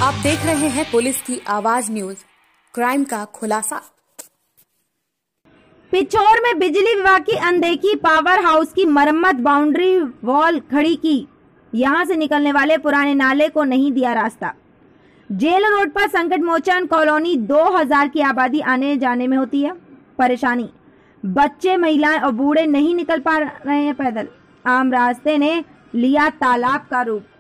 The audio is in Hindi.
आप देख रहे हैं पुलिस की आवाज न्यूज, क्राइम का खुलासा। पिछोर में बिजली विभाग की अनदेखी, पावर हाउस की मरम्मत, बाउंड्री वॉल खड़ी की, यहां से निकलने वाले पुराने नाले को नहीं दिया रास्ता। जेल रोड पर संकट मोचन कॉलोनी 2000 की आबादी आने जाने में होती है परेशानी। बच्चे, महिलाएं और बूढ़े नहीं निकल पा रहे हैं पैदल। आम रास्ते ने लिया तालाब का रूप।